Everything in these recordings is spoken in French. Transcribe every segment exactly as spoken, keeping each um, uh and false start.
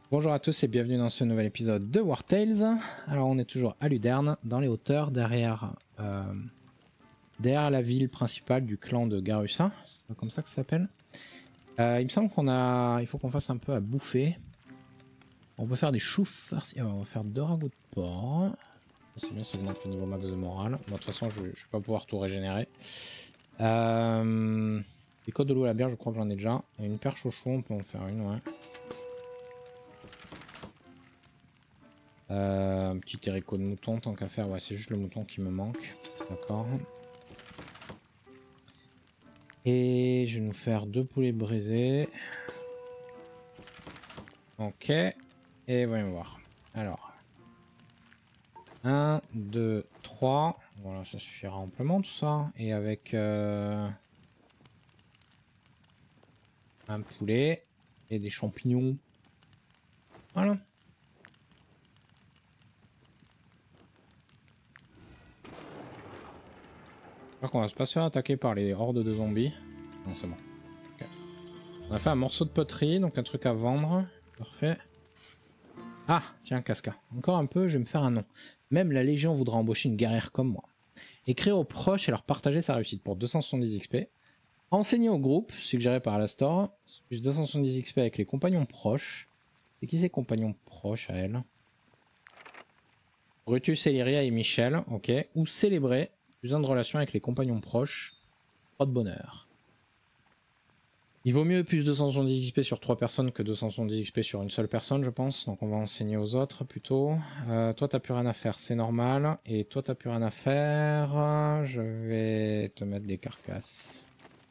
Bonjour à tous et bienvenue dans ce nouvel épisode de War Tales. Alors on est toujours à Luderne, dans les hauteurs, derrière, euh, derrière la ville principale du clan de Garussa, c'est comme ça que ça s'appelle. Euh, il me semble qu'on a, il faut qu'on fasse un peu à bouffer. On peut faire des choux farcis, on va faire deux ragoûts de porc. C'est bien, ça augmente le niveau max de morale. Bon, de toute façon je, je vais pas pouvoir tout régénérer. Euh, les côtes de l'eau à la bière, je crois que j'en ai déjà. Et une perche au chou, on peut en faire une, ouais. Euh, un petit héricourt de mouton, tant qu'à faire, ouais, c'est juste le mouton qui me manque. D'accord. Et je vais nous faire deux poulets brisés. Ok. Et voyons voir. Alors. un, deux, trois. Voilà, ça suffira amplement tout ça. Et avec euh, un poulet et des champignons. Voilà. J'espère qu'on va pas se faire attaquer par les hordes de zombies. Non, c'est bon. Okay. On a fait un morceau de poterie, donc un truc à vendre. Parfait. Ah, tiens, Casca. Encore un peu, je vais me faire un nom. Même la Légion voudra embaucher une guerrière comme moi. Écrire aux proches et leur partager sa réussite pour deux cent soixante-dix X P. Enseigner au groupe, suggéré par Alastor, plus deux cent soixante-dix X P avec les compagnons proches. Et qui c'est compagnons proches à elle? Brutus, Illyria et Michel, ok. Ou célébrer, plus un de relation avec les compagnons proches. Pas de bonheur. Il vaut mieux plus deux cent soixante-dix X P sur trois personnes que deux cent soixante-dix X P sur une seule personne, je pense. Donc on va enseigner aux autres plutôt. Euh, toi, t'as plus rien à faire, c'est normal. Et toi, t'as plus rien à faire. Je vais te mettre des carcasses.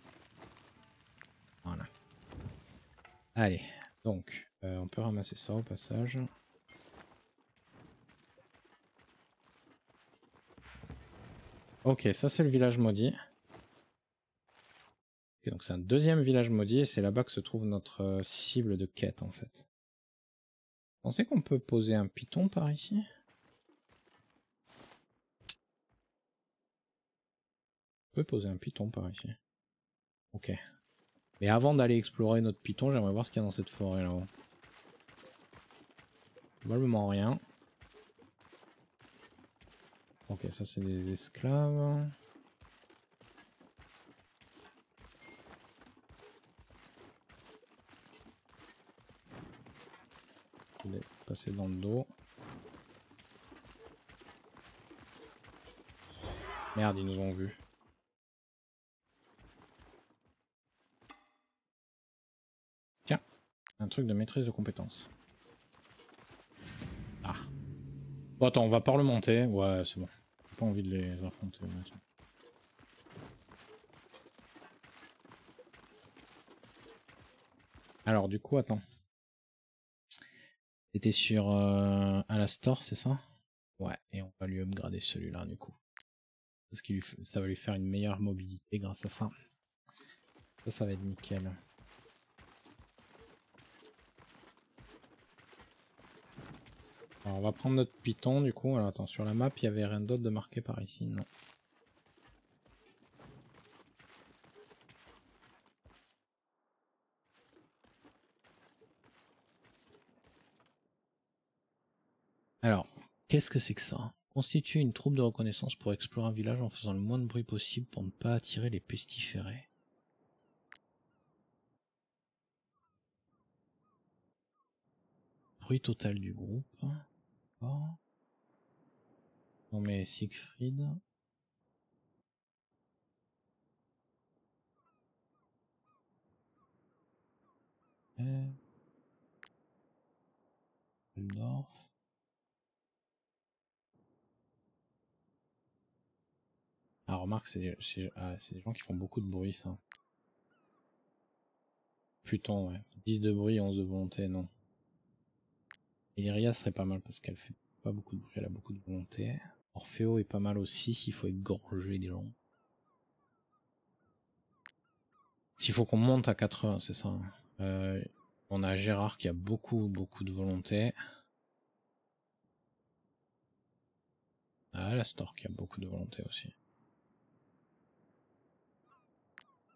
Voilà. Allez, donc, euh, on peut ramasser ça au passage. Ok, ça c'est le village maudit. Et donc c'est un deuxième village maudit et c'est là-bas que se trouve notre euh, cible de quête en fait. Vous pensez qu'on peut poser un python par ici? On peut poser un python par ici. Ok. Mais avant d'aller explorer notre python, j'aimerais voir ce qu'il y a dans cette forêt là-haut. Probablement rien. Ok, ça c'est des esclaves. Je vais passer dans le dos. Merde, ils nous ont vus. Tiens, un truc de maîtrise de compétences. Ah. Bon, attends, on va parlementer. Ouais, c'est bon. J'ai pas envie de les affronter. Maintenant. Alors, du coup, attends. C'était sur euh, Alastor, c'est ça? Ouais, et on va lui upgrader celui-là, du coup. Parce que ça va lui faire une meilleure mobilité grâce à ça. Ça, ça va être nickel. Alors, on va prendre notre python, du coup. Alors, attends, sur la map, il y avait rien d'autre de marqué par ici, non. Alors, qu'est-ce que c'est que ça? Constituer une troupe de reconnaissance pour explorer un village en faisant le moins de bruit possible pour ne pas attirer les pestiférés. Bruit total du groupe. Oh. On met Siegfried. Euh... Dorf. Ah, remarque, c'est ah, des gens qui font beaucoup de bruit, ça. Pluton, ouais. dix de bruit, onze de volonté, non. Illyria serait pas mal parce qu'elle fait pas beaucoup de bruit, elle a beaucoup de volonté. Orfeo est pas mal aussi s'il faut égorger des gens. S'il faut qu'on monte à quatre-vingts, c'est ça. Euh, on a Gérard qui a beaucoup, beaucoup de volonté. Ah, la Store qui a beaucoup de volonté aussi.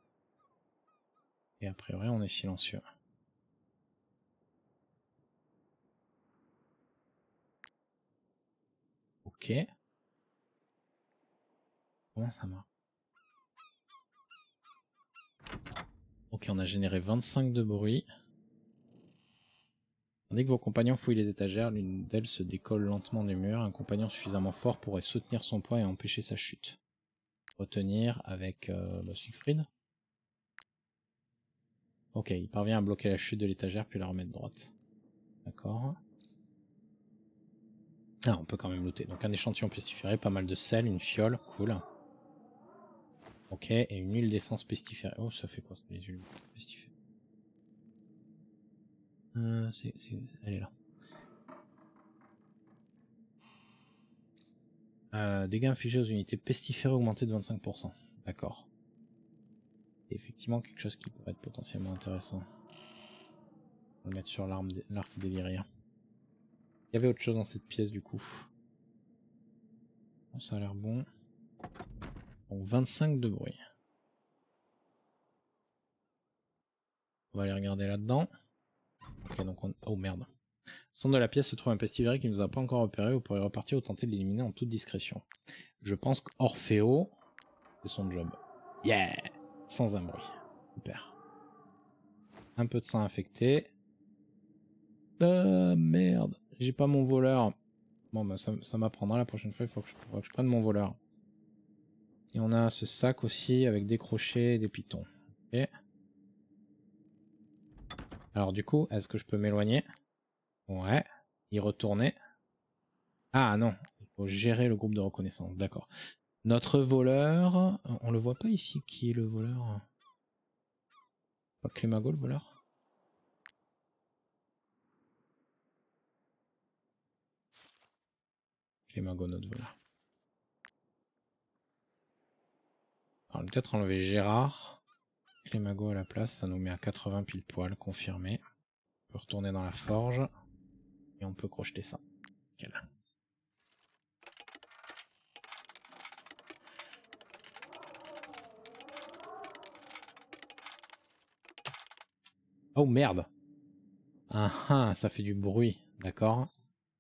Et a priori, on est silencieux. Ok. Comment ça marche? Ok, on a généré vingt-cinq de bruit. Tandis que vos compagnons fouillent les étagères, l'une d'elles se décolle lentement du mur. Un compagnon suffisamment fort pourrait soutenir son poids et empêcher sa chute. Retenir avec euh, bah, Siegfried. Ok, il parvient à bloquer la chute de l'étagère puis la remettre droite. D'accord. Ah, on peut quand même looter. Donc un échantillon pestiféré, pas mal de sel, une fiole, cool. Ok, et une huile d'essence pestiférée. Oh, ça fait quoi, les huiles pestiférées? Euh, c'est, c'est... Elle est là. Euh, dégâts infligés aux unités pestiférées augmentés de vingt-cinq pour cent. D'accord. Effectivement, quelque chose qui pourrait être potentiellement intéressant. On va le mettre sur l'arme, l'arc délirien. Il y avait autre chose dans cette pièce du coup. Bon, ça a l'air bon. Bon, vingt-cinq de bruit. On va aller regarder là-dedans. Ok, donc on... Oh merde. Au centre de la pièce se trouve un pestiféré qui ne nous a pas encore repéré. Vous pourrez repartir ou tenter de l'éliminer en toute discrétion. Je pense qu'Orfeo, c'est son job. Yeah! Sans un bruit. Super. Un peu de sang infecté. Ah merde. J'ai pas mon voleur. Bon bah ça, ça m'apprendra la prochaine fois. Il faut que, je, faut que je prenne mon voleur. Et on a ce sac aussi avec des crochets et des pitons. Ok. Alors du coup, est-ce que je peux m'éloigner? Ouais. Y retourner. Ah non. Il faut gérer le groupe de reconnaissance. D'accord. Notre voleur... On le voit pas ici. Qui est le voleur? Pas Clémago le voleur? Clémago notre voleur. Alors peut-être enlever Gérard. Clémago à la place, ça nous met à quatre-vingts pile poil, confirmé. On peut retourner dans la forge. Et on peut crocheter ça. Nickel. Oh merde! Ah ah, ça fait du bruit, d'accord.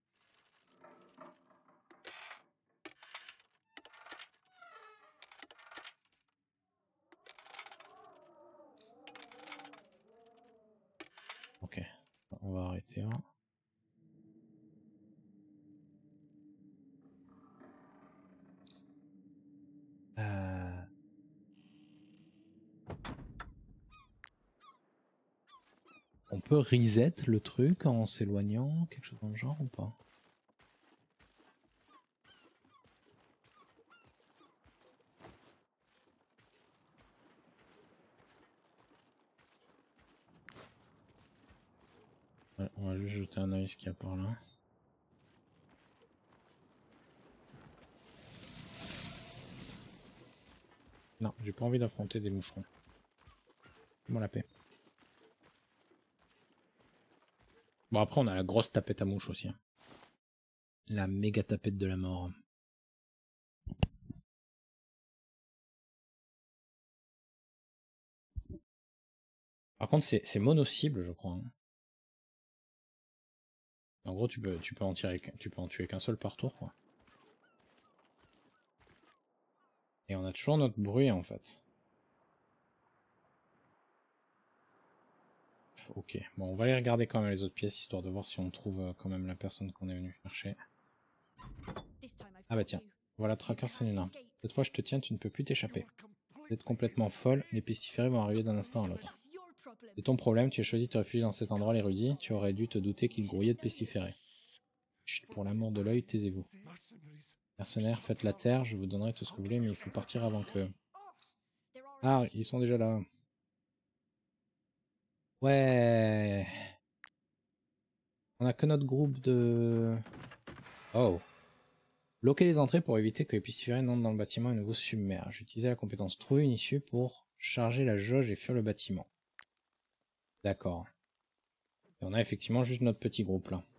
Ok, on va arrêter. Hein. Euh... On peut reset le truc en s'éloignant, quelque chose dans le genre ou pas? Ouais, on va juste jeter un œil ce qu'il y a par là. Non, j'ai pas envie d'affronter des moucherons. Fais-moi la paix. Bon après on a la grosse tapette à mouche aussi. Hein. La méga tapette de la mort. Par contre c'est mono-cible je crois. Hein. En gros tu peux, tu peux en tirer, tu peux en tuer qu'un seul par tour quoi. Et on a toujours notre bruit en fait. Ok, bon on va aller regarder quand même les autres pièces histoire de voir si on trouve quand même la personne qu'on est venu chercher. Ah bah tiens, voilà Tracker Senuna. Cette fois je te tiens, tu ne peux plus t'échapper. Vous êtes complètement folle, les pestiférés vont arriver d'un instant à l'autre. C'est ton problème, tu as choisi de te réfugier dans cet endroit l'érudit, tu aurais dû te douter qu'il grouillait de pestiférés. Chut, pour l'amour de l'œil, taisez-vous. Mercenaires, faites la terre, je vous donnerai tout ce que vous voulez, mais il faut partir avant que... Ah, ils sont déjà là. Ouais. On a que notre groupe de... Oh. Bloquez les entrées pour éviter que les pestiférés n'entrent dans le bâtiment et ne vous submergent. Utilisez la compétence trouver une issue pour charger la jauge et fuir le bâtiment. D'accord. Et on a effectivement juste notre petit groupe là.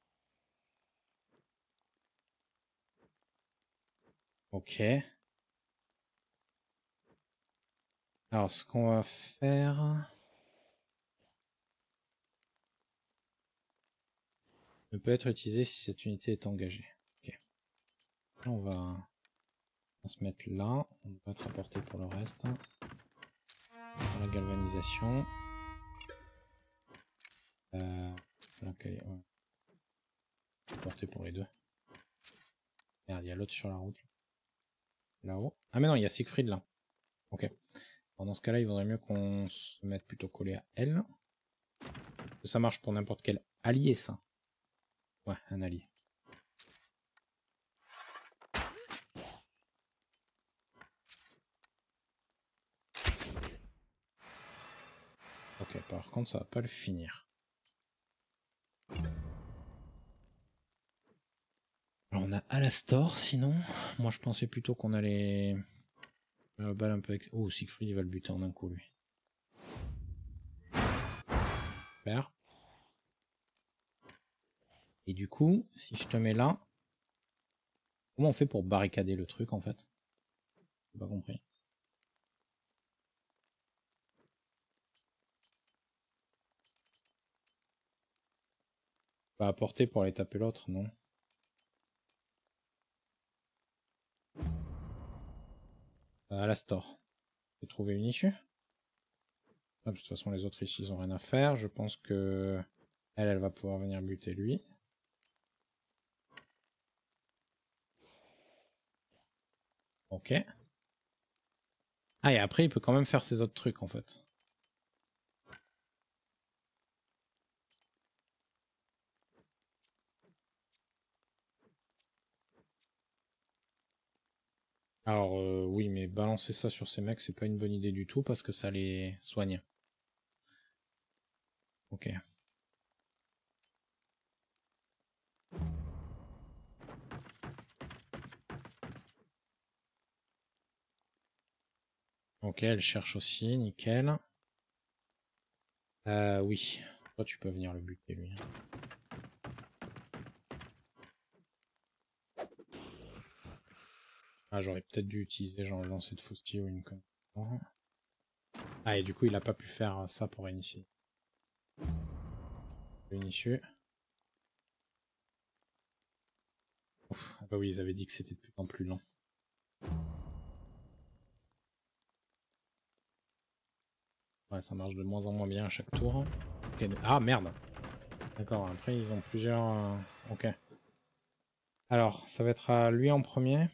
Ok. Alors ce qu'on va faire... ne peut être utilisé si cette unité est engagée. Ok. on va, on va se mettre là. On va être à portée pour le reste. Pour la galvanisation. Euh, là, quelle est, ouais. Portée pour les deux. Merde, il y a l'autre sur la route. Là-haut. Ah mais non, il y a Siegfried là. Ok. Alors, dans ce cas-là, il vaudrait mieux qu'on se mette plutôt collé à elle. Ça marche pour n'importe quel allié, ça. Ouais, un allié. Ok, par contre, ça va pas le finir. Alors, on a Alastor, sinon. Moi, je pensais plutôt qu'on allait... Le balle un peu... Ex... Oh, Siegfried, il va le buter en un coup, lui. Super. Et du coup, si je te mets là... Comment on fait pour barricader le truc, en fait? J'ai pas compris. Pas apporter pour aller taper l'autre, non? Alastor. J'ai trouvé une issue. Ah, de toute façon, les autres ici, ils ont rien à faire. Je pense que elle, elle va pouvoir venir buter lui. Ok. Ah, et après, il peut quand même faire ses autres trucs, en fait. Alors, euh, oui, mais balancer ça sur ces mecs, c'est pas une bonne idée du tout, parce que ça les soigne. Ok. Ok, elle cherche aussi, nickel. Euh, oui. Toi, tu peux venir le buter, lui. Ah, j'aurais peut-être dû utiliser genre le lancer de Fausti ou une conne. Ah, et du coup, il a pas pu faire ça pour initier. Une issue. Ouf. Ah bah oui, ils avaient dit que c'était de plus en plus lent. Ouais, ça marche de moins en moins bien à chaque tour. Okay. Ah, merde. D'accord, après, ils ont plusieurs... Euh... Ok. Alors, ça va être à lui en premier.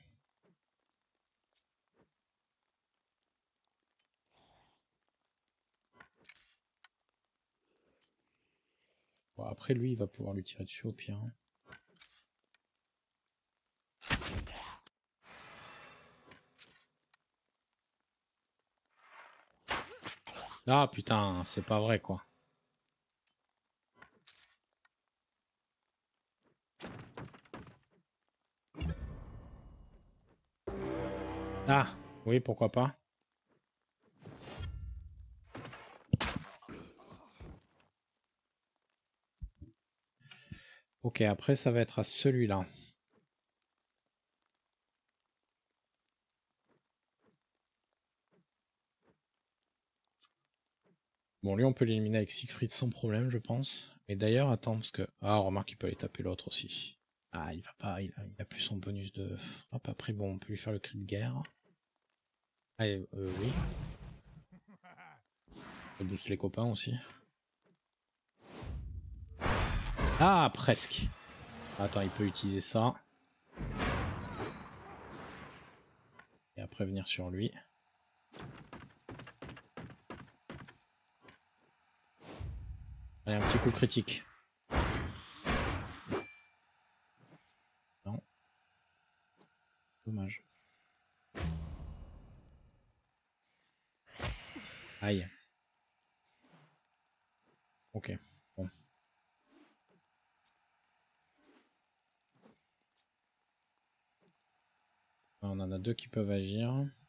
Bon, après, lui, il va pouvoir lui tirer dessus au pire. Ah, putain, c'est pas vrai, quoi. Ah, oui, pourquoi pas. Ok, après, ça va être à celui-là. Bon, lui, on peut l'éliminer avec Siegfried sans problème, je pense. Et d'ailleurs, attends, parce que... Ah, remarque, il peut aller taper l'autre aussi. Ah, il va pas, il a, il a plus son bonus de frappe. Après, bon, on peut lui faire le cri de guerre. Allez, euh, oui. Ça booste les copains aussi. Ah, presque. Attends, il peut utiliser ça. Et après venir sur lui. Allez, un petit coup critique. Non. Dommage. Aïe. Ok. Bon. On en a deux qui peuvent agir.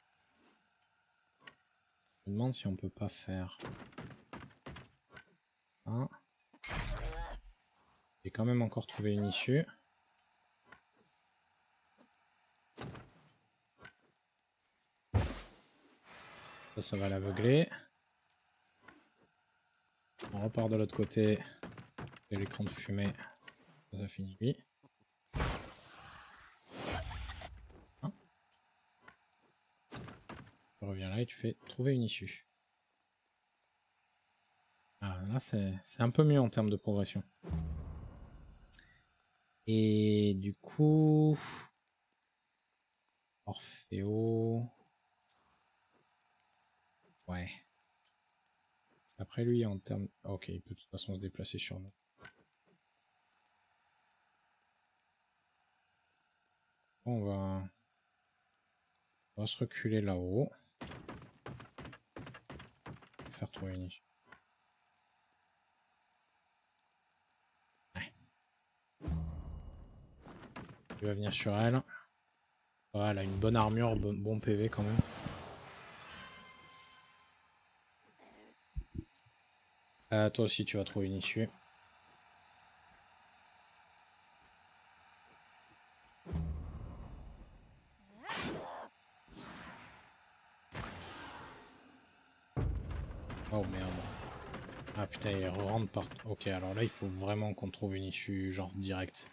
Je me demande si on peut pas faire... Un. J'ai quand même encore trouvé une issue. Ça, ça va l'aveugler. On repart de l'autre côté. Et l'écran de fumée. Ça, ça finit lui. Tu reviens là et tu fais trouver une issue. Ah, là, c'est un peu mieux en termes de progression. Et du coup... Orfeo... Ouais. Après lui, en termes... Ok, il peut de toute façon se déplacer sur nous. Bon, on va... On va se reculer là-haut. Faire trouver une issue. Ouais. Tu vas venir sur elle. Ouais, elle a une bonne armure, bon, bon P V quand même. Euh, toi aussi, tu vas trouver une issue. Oh merde. Ah putain, il rentre par... Ok, alors là, il faut vraiment qu'on trouve une issue, genre, direct.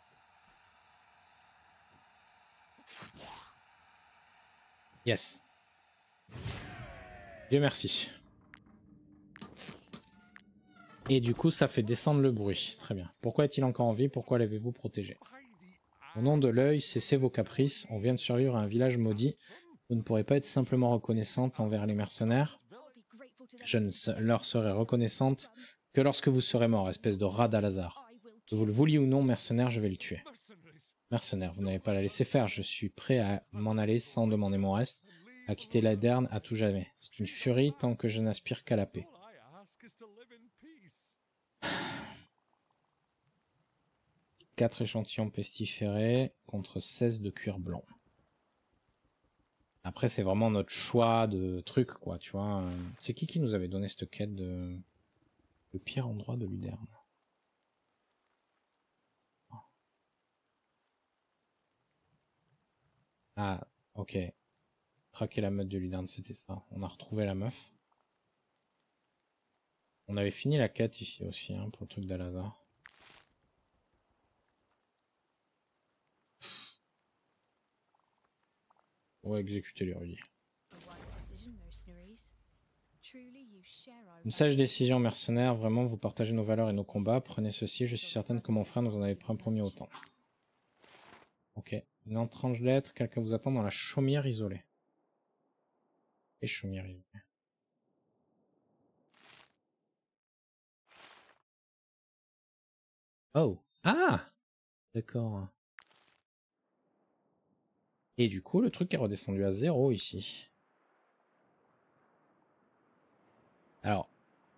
Yes. Dieu merci. Et du coup, ça fait descendre le bruit. Très bien. Pourquoi est-il encore en vie? Pourquoi l'avez-vous protégé? Au nom de l'œil, cessez vos caprices. On vient de survivre à un village maudit. Vous ne pourrez pas être simplement reconnaissante envers les mercenaires. Je ne leur serai reconnaissante que lorsque vous serez mort, espèce de rat d'Alazar. Que vous le vouliez ou non, mercenaire, je vais le tuer. Mercenaire, vous n'allez pas la laisser faire. Je suis prêt à m'en aller sans demander mon reste, à quitter l'Aeterne à tout jamais. C'est une furie tant que je n'aspire qu'à la paix. quatre échantillons pestiférés contre seize de cuir blanc. Après, c'est vraiment notre choix de truc, quoi, tu vois. C'est qui qui nous avait donné cette quête de... Le pire endroit de Luderne? Ah, ok. Traquer la meute de Luderne, c'était ça. On a retrouvé la meuf. On avait fini la quête ici aussi, hein, pour le truc d'Alazar. On va exécuter l'érudit. Une sage décision, mercenaire. Vraiment, vous partagez nos valeurs et nos combats. Prenez ceci, je suis certaine que mon frère nous en avait promis autant. Ok. Une étrange lettre, quelqu'un vous attend dans la chaumière isolée. Et chaumière isolée. Oh. Ah! D'accord. Et du coup, le truc est redescendu à zéro ici. Alors.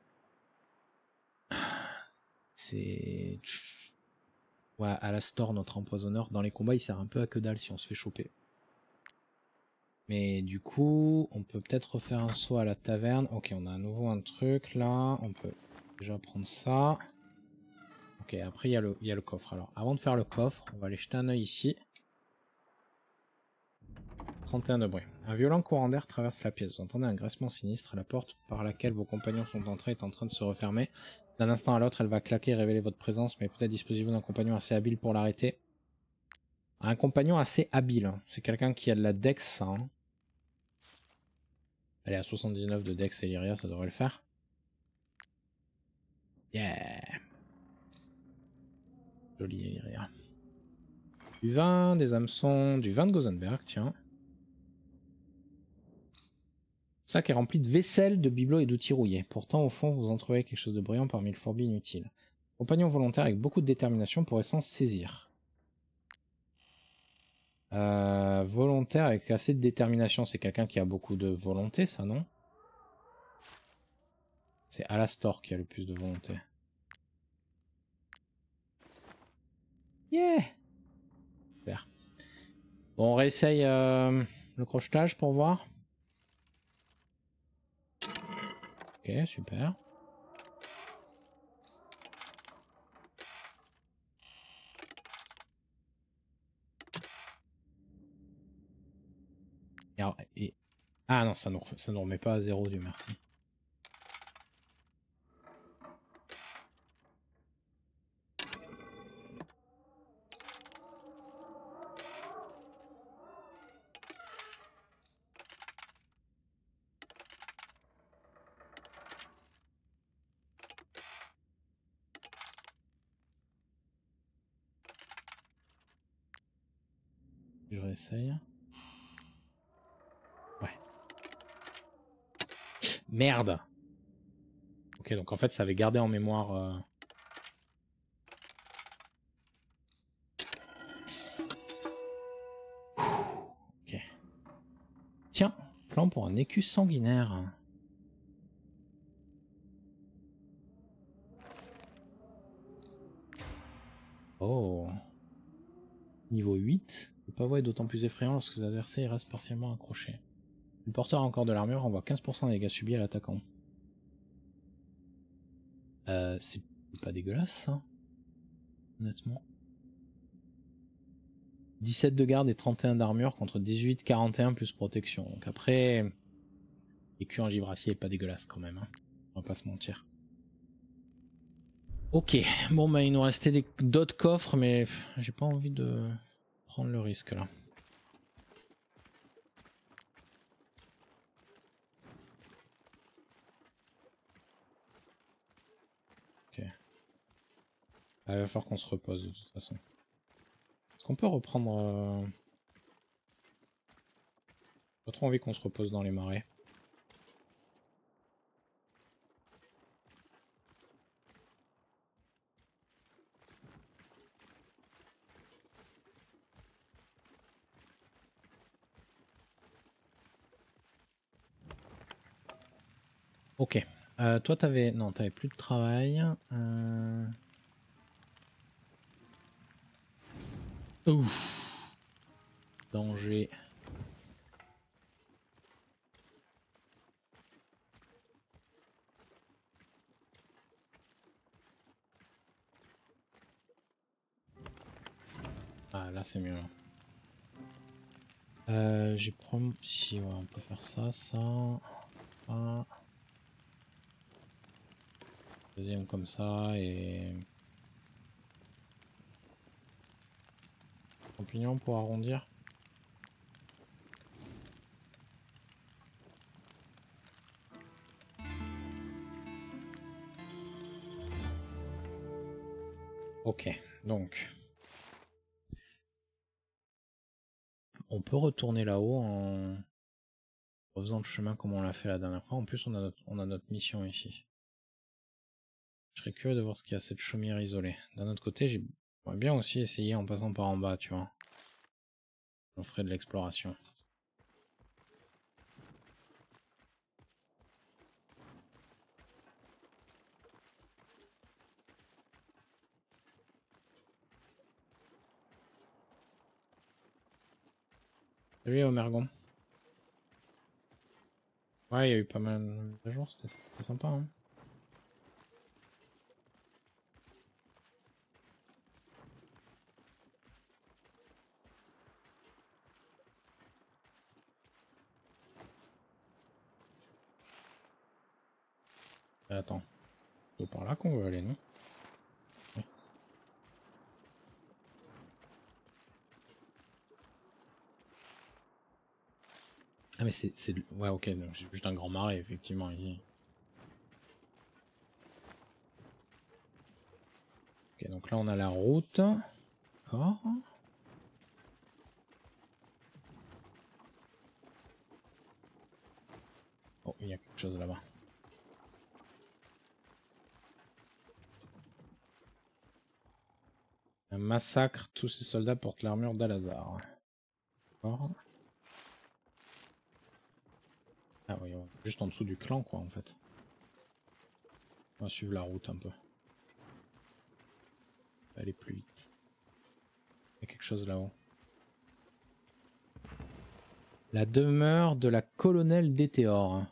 C'est... Ouais, Alastor, notre empoisonneur, dans les combats, il sert un peu à que dalle si on se fait choper. Mais du coup, on peut peut-être refaire un saut à la taverne. Ok, on a à nouveau un truc là. On peut déjà prendre ça. Ok, après il y a le, il y a le coffre. Alors, avant de faire le coffre, on va aller jeter un œil ici. trente et un de bruit. Un violent courant d'air traverse la pièce. Vous entendez un grincement sinistre. La porte par laquelle vos compagnons sont entrés est en train de se refermer. D'un instant à l'autre, elle va claquer et révéler votre présence, mais peut-être disposez-vous d'un compagnon assez habile pour l'arrêter. Un compagnon assez habile. Hein. C'est quelqu'un qui a de la dex, ça. Hein. Elle est à soixante-dix-neuf de dex et Lyria, ça devrait le faire. Yeah. Joli Lyria. Du vin, des hameçons, du vin de Gozenberg, tiens. Sac est rempli de vaisselle, de bibelots et d'outils rouillés. Pourtant, au fond, vous en trouvez quelque chose de brillant parmi le fourbi inutile. Compagnon volontaire avec beaucoup de détermination pourrait s'en saisir. Euh, volontaire avec assez de détermination, c'est quelqu'un qui a beaucoup de volonté, ça, non? C'est Alastor qui a le plus de volonté. Yeah! Super. Bon, on réessaye euh, le crochetage pour voir. Ok, super. Et alors, et... Ah non, ça ne ça nous remet pas à zéro, Dieu merci. réessaye. Ouais. Merde. Ok, donc en fait, ça avait gardé en mémoire... Euh... Yes. Ok. Tiens, plan pour un écus sanguinaire. Oh. Niveau huit. Le pavois est d'autant plus effrayant lorsque les adversaires restent partiellement accrochés. Le porteur a encore de l'armure, envoie quinze pour cent des dégâts subis à l'attaquant. Euh, c'est pas dégueulasse ça, honnêtement. dix-sept de garde et trente et un d'armure contre dix-huit, quarante et un plus protection. Donc après, écu en gibrassier est pas dégueulasse quand même, hein. On va pas se mentir. Ok, bon bah il nous restait d'autres coffres, mais j'ai pas envie de prendre le risque là. Ok. Ah, il va falloir qu'on se repose de toute façon. Est-ce qu'on peut reprendre... Euh... Pas trop envie qu'on se repose dans les marais. Ok. Euh, toi, t'avais... Non, t'avais plus de travail. Euh... Ouf. Danger. Ah, là, c'est mieux. Euh, j'ai promis... Si, ouais, on peut faire ça, ça... Ah. Deuxième comme ça, et... Champignon pour arrondir. Ok, donc... On peut retourner là-haut en... en faisant le chemin comme on l'a fait la dernière fois. En plus, on a notre, on a notre mission ici. Je serais curieux de voir ce qu'il y a cette chaumière isolée. D'un autre côté, j'aimerais bien aussi essayer en passant par en bas, tu vois. On ferait de l'exploration. Salut Omergon. Ouais, il y a eu pas mal de jours, c'était sympa, hein. Euh, attends, c'est par là qu'on veut aller, non? Oui. Ah mais c'est... Ouais, ok, c'est juste un grand marais, effectivement. Il... Ok, donc là on a la route. D'accord. Oh, il y a quelque chose là-bas. Un massacre, tous ces soldats portent l'armure d'Al-Azar. D'accord. Ah oui, juste en dessous du clan, quoi, en fait. On va suivre la route un peu. Aller plus vite. Il y a quelque chose là-haut. La demeure de la colonelle d'Étéor.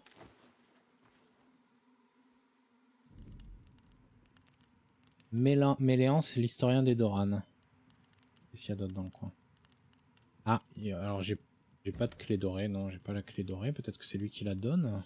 Méléance, l'historien des Doran. Qu'est-ce qu'il y a d'autre dans le coin? Ah, alors j'ai pas de clé dorée. Non, j'ai pas la clé dorée. Peut-être que c'est lui qui la donne.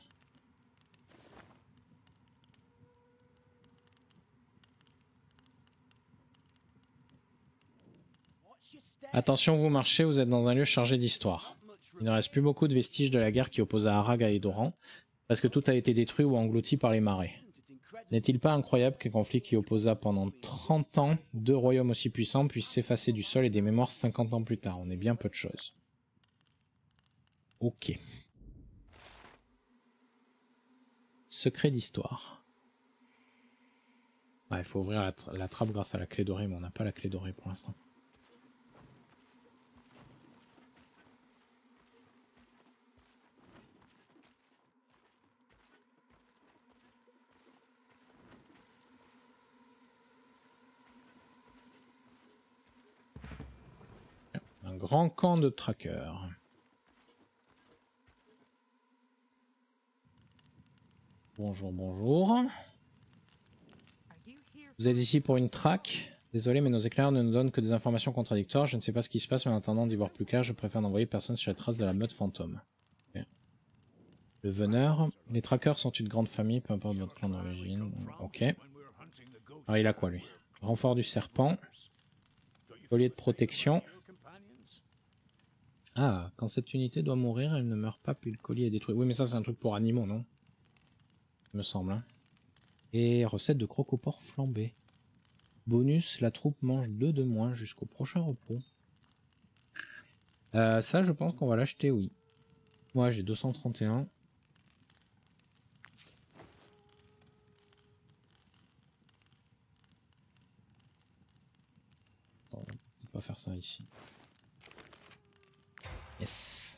Attention, vous marchez, vous êtes dans un lieu chargé d'histoire. Il ne reste plus beaucoup de vestiges de la guerre qui opposa Araga et Doran, parce que tout a été détruit ou englouti par les marées. N'est-il pas incroyable qu'un conflit qui opposa pendant trente ans deux royaumes aussi puissants puisse s'effacer du sol et des mémoires cinquante ans plus tard? On est bien peu de choses. Ok. Secret d'histoire. Ah, il faut ouvrir la, tra la trappe grâce à la clé dorée, mais on n'a pas la clé dorée pour l'instant. Un grand camp de trackers. Bonjour, bonjour. Vous êtes ici pour une traque? Désolé, mais nos éclairs ne nous donnent que des informations contradictoires. Je ne sais pas ce qui se passe, mais en attendant d'y voir plus clair, je préfère n'envoyer personne sur les traces de la meute fantôme. Okay. Le veneur. Les trackers sont une grande famille, peu importe votre clan d'origine. Ok. Ah, il a quoi, lui? Renfort du serpent. Collier de protection. Ah, quand cette unité doit mourir, elle ne meurt pas, puis le collier est détruit. Oui, mais ça, c'est un truc pour animaux, non? Il me semble, hein. Et recette de crocopore flambé. Bonus, la troupe mange deux de moins jusqu'au prochain repos. Euh, ça, je pense qu'on va l'acheter, oui. Moi, j'ai deux cent trente et un. On va peut-être pas faire ça ici. Yes.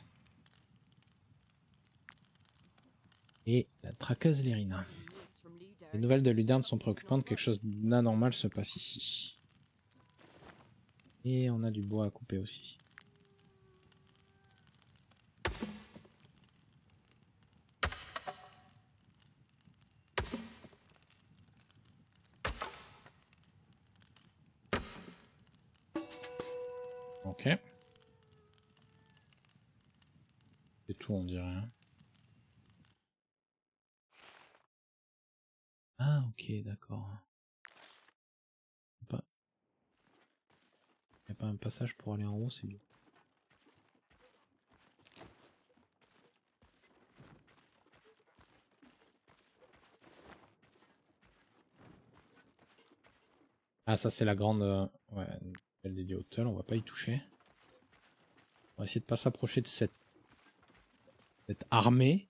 Et la traqueuse Lérina. Les nouvelles de Luderne sont préoccupantes, quelque chose d'anormal se passe ici. Et on a du bois à couper aussi. Ok. C'est tout, on dirait. Hein. Ah, ok, d'accord. Pas... Il n'y a pas un passage pour aller en haut, c'est bien. Ah, ça, c'est la grande. Euh... Ouais, elle dédiée au Tull, on va pas y toucher. On va essayer de pas s'approcher de cette. cette armée.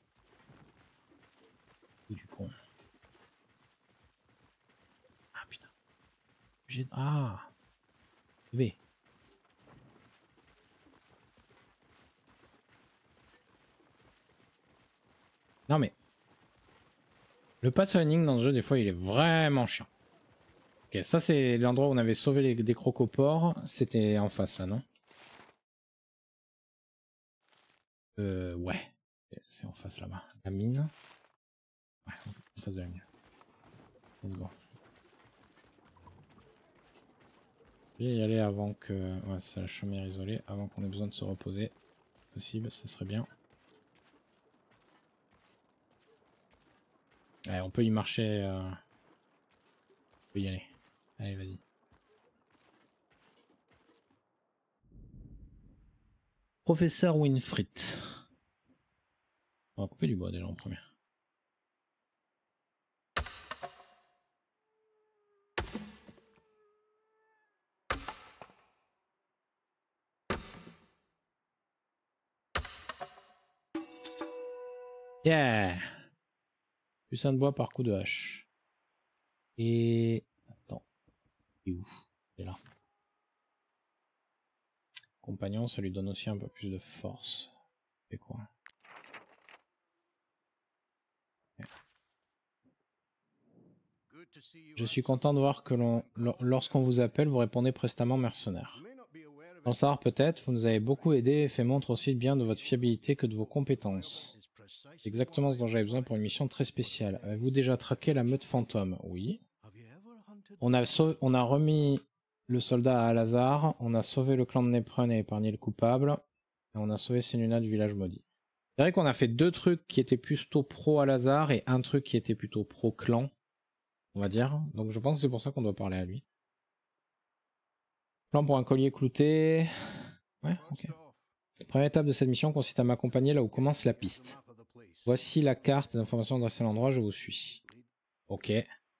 Et du con. Ah putain. Ah. V. Non mais. Le pathfinding dans ce jeu, des fois, il est vraiment chiant. Ok, ça c'est l'endroit où on avait sauvé les, des crocopores. C'était en face là, non? Euh, ouais. C'est en face là-bas. La mine. Ouais, en face de la mine. Let's go. Je vais y aller avant que... Ouais, c'est la chaumière isolée. Avant qu'on ait besoin de se reposer. Possible, ce serait bien. Ouais, on peut y marcher. Euh... On peut y aller. Allez, vas-y. Professeur Winfried. On va couper du bois déjà en premier. Yeah! Plus un de bois par coup de hache. Et... Attends. Il est où? Il est là. Compagnon, ça lui donne aussi un peu plus de force. Et quoi? Okay. Je suis content de voir que l'on, lorsqu'on vous appelle, vous répondez prestamment mercenaire. Sans le savoir peut-être, vous nous avez beaucoup aidé et fait montre aussi bien de votre fiabilité que de vos compétences. C'est exactement ce dont j'avais besoin pour une mission très spéciale. Avez-vous déjà traqué la meute fantôme? Oui. On a, on a remis le soldat à Al-Azhar, on a sauvé le clan de Neprun et épargné le coupable, et on a sauvé Senuna du village maudit. C'est vrai qu'on a fait deux trucs qui étaient plutôt pro Al-Azhar et un truc qui était plutôt pro clan, on va dire. Donc je pense que c'est pour ça qu'on doit parler à lui. Plan pour un collier clouté. Ouais, ok. La première étape de cette mission consiste à m'accompagner là où commence la piste. Voici la carte d'information adressée à l'endroit, je vous suis. Ok.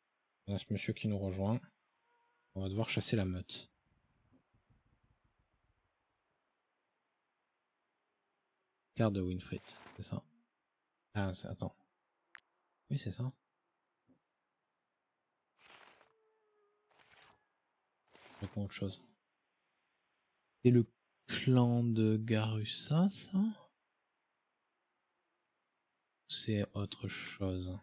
On a ce monsieur qui nous rejoint. On va devoir chasser la meute. Carte de Winfried, c'est ça. Ah, attends. Oui, c'est ça. C'est autre chose. C'est le clan de Garussa, ça? C'est autre chose.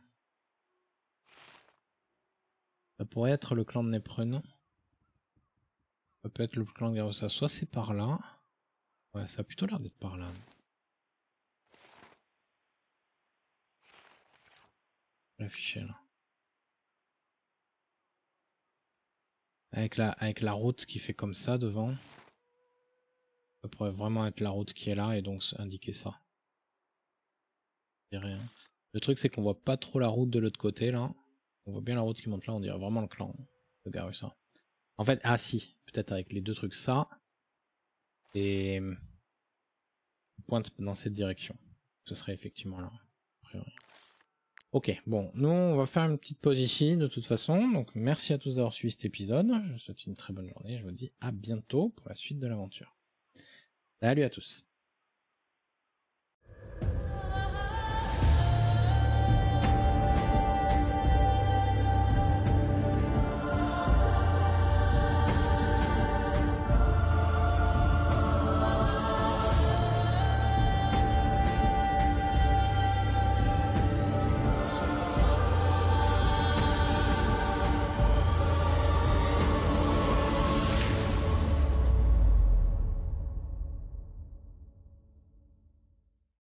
Ça pourrait être le clan de Néprune. Ça peut être le clan de Garussa. Soit c'est par là. Ouais, ça a plutôt l'air d'être par là. L'afficher là. Avec la, avec la route qui fait comme ça devant. Ça pourrait vraiment être la route qui est là et donc indiquer ça. Rien. Le truc c'est qu'on voit pas trop la route de l'autre côté là. On voit bien la route qui monte là, on dirait vraiment le clan de Garussa. En fait, ah si, peut-être avec les deux trucs ça. Et pointe dans cette direction. Ce serait effectivement là. A priori. Ok, bon, nous on va faire une petite pause ici de toute façon. Donc merci à tous d'avoir suivi cet épisode. Je vous souhaite une très bonne journée. Je vous dis à bientôt pour la suite de l'aventure. Salut à tous.